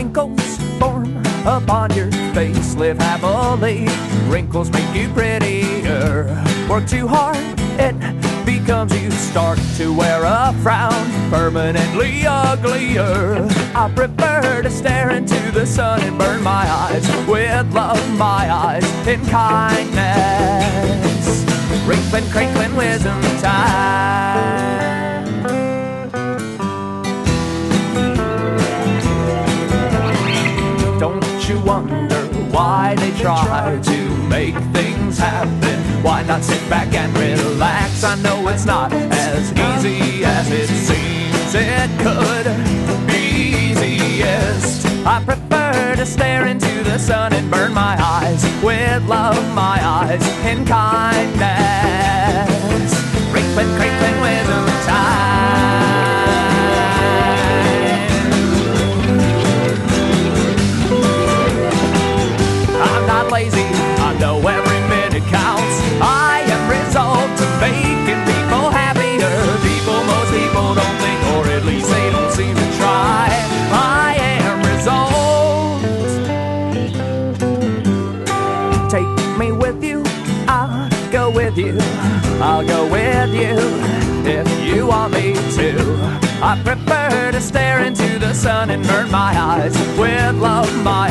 wrinkles form upon your face. Live happily, wrinkles make you prettier. Work too hard, it becomes you start to wear a frown, permanently uglier. I prefer to stare into the sun and burn my eyes with love, my eyes in kindness. Wrinkling, crinkling, wisdom time. Don't you wonder why they try to make things happen? Why not sit back and relax? I know it's not as easy as it seems. It could be easiest. I prefer to stare into the sun and burn my eyes with love, my eyes in kindness. Wrinkling, crinkling, wisdom time. I'm not lazy, I know every minute counts. I am resolved to making people happier. Most people don't think, or at least they don't seem to try. I am resolved. Take me with you, I'll go with you. I'll go with you if you want me to. I prefer to stare into the sun and burn my eyes with love, my